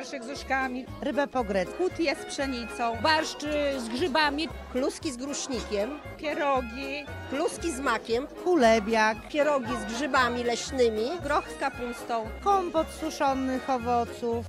Starszek z orzeszkami, Rybę po grecku. kutie z pszenicą, barszcz z grzybami, Kluski z grusznikiem, pierogi, kluski z makiem, Kulebiak. pierogi z grzybami leśnymi, groch z kapustą. Kompot suszonych owoców.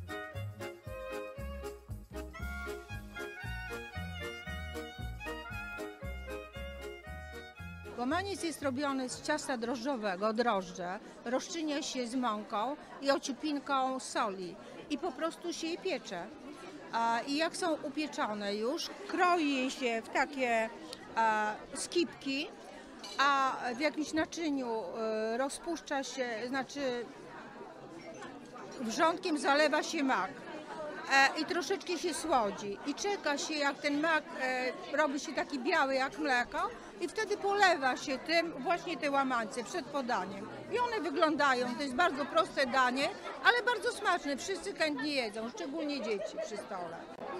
Łomaniec jest robiony z ciasta drożdżowego, drożdże, rozczynia się z mąką i ociupinką soli i po prostu się je piecze. I jak są upieczone już, kroi się w takie skipki, a w jakimś naczyniu rozpuszcza się, znaczy wrzątkiem zalewa się mak. I troszeczkę się słodzi i czeka się, jak ten mak robi się taki biały jak mleko i wtedy polewa się tym właśnie te łamańce przed podaniem. I one wyglądają, to jest bardzo proste danie, ale bardzo smaczne, wszyscy chętnie jedzą, szczególnie dzieci przy stole.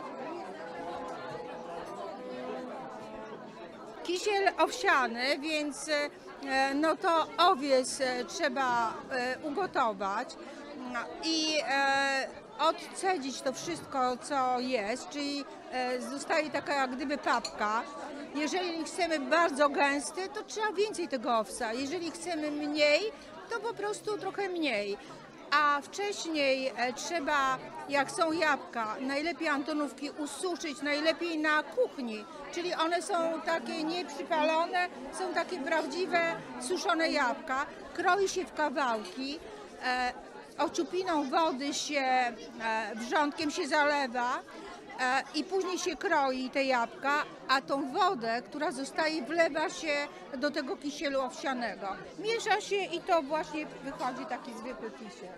Kisiel owsiany, więc no to owiec trzeba ugotować i odcedzić to wszystko, co jest, czyli zostaje taka jak gdyby papka. Jeżeli chcemy bardzo gęsty, to trzeba więcej tego owsa. Jeżeli chcemy mniej, to po prostu trochę mniej. A wcześniej trzeba, jak są jabłka, najlepiej antonówki ususzyć, najlepiej na kuchni. Czyli one są takie nieprzypalone, są takie prawdziwe suszone jabłka. Kroi się w kawałki. Ociupiną wody się, wrzątkiem się zalewa i później się kroi te jabłka, a tą wodę, która zostaje, wlewa się do tego kisielu owsianego. Miesza się i to właśnie wychodzi taki zwykły kisiel.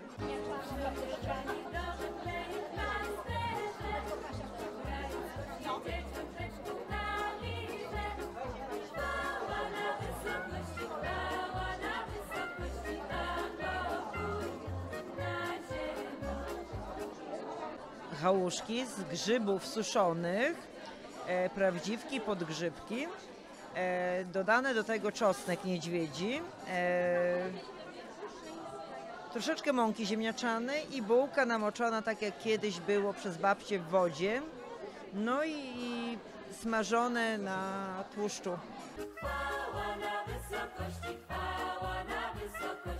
Chałuszki z grzybów suszonych, prawdziwki, podgrzybki, dodane do tego czosnek niedźwiedzi, troszeczkę mąki ziemniaczanej i bułka namoczona tak jak kiedyś było przez babcię w wodzie, no i smażone na tłuszczu. Chwała na wysokości, chwała na wysokości.